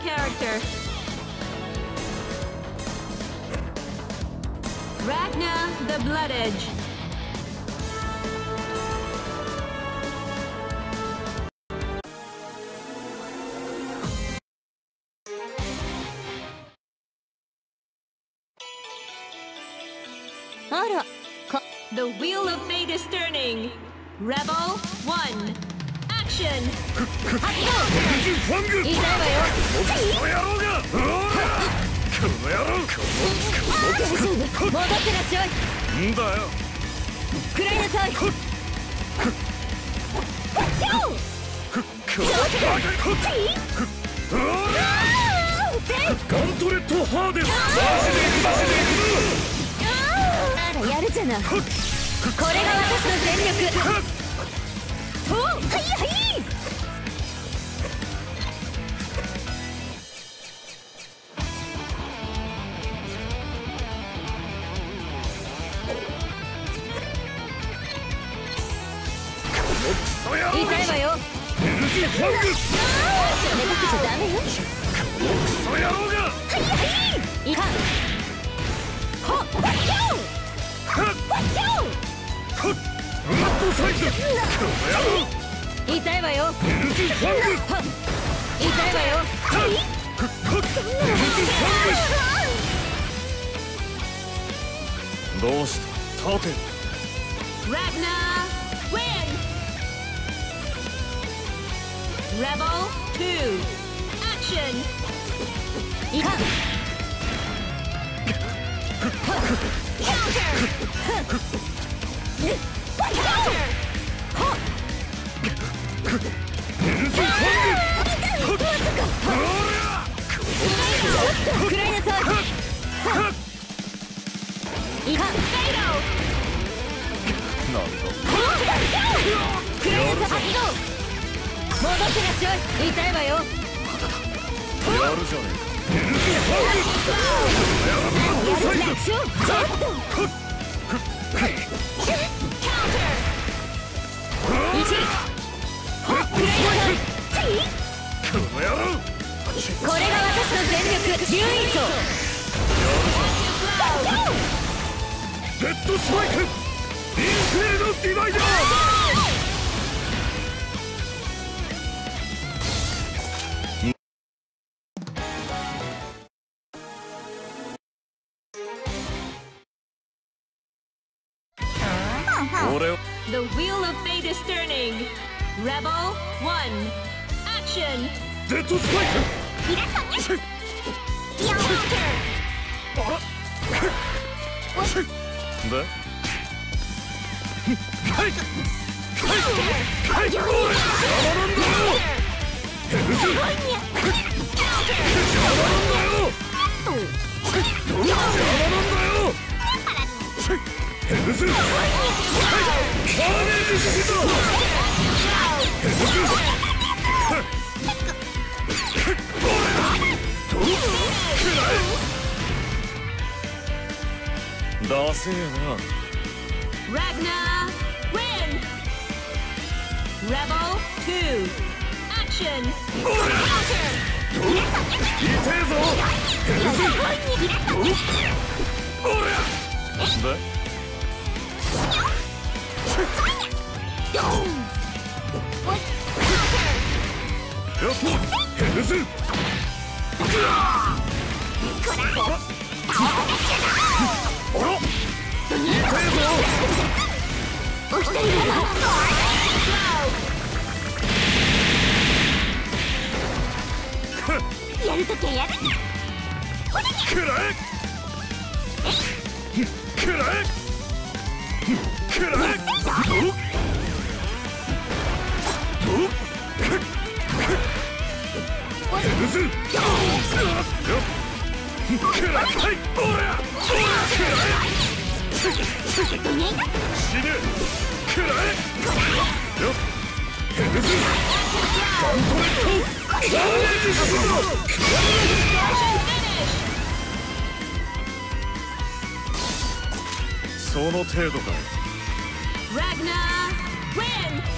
character. Ragna the Blood Edge. The Wheel of Fate is turning. Rebel 1. Action!やるじゃない。これが私の全力。お、はいはい。痛いわよ。それだけじゃダメよ。クソ野郎が。はいはい。いかん。ほっ。痛いわよ。痛いわよ。どうした立て。Ragna win. Rebel 2 action. いかん。痛いわよ。やるじゃねこれが私の全力。龍イントデッドスパイクインフェルノディバイダー。The Wheel of Fate is turning. Rebel 1. Action. Dead to strike. Counter. Ragna win. Rebel 2 action. Counter. Ragna win.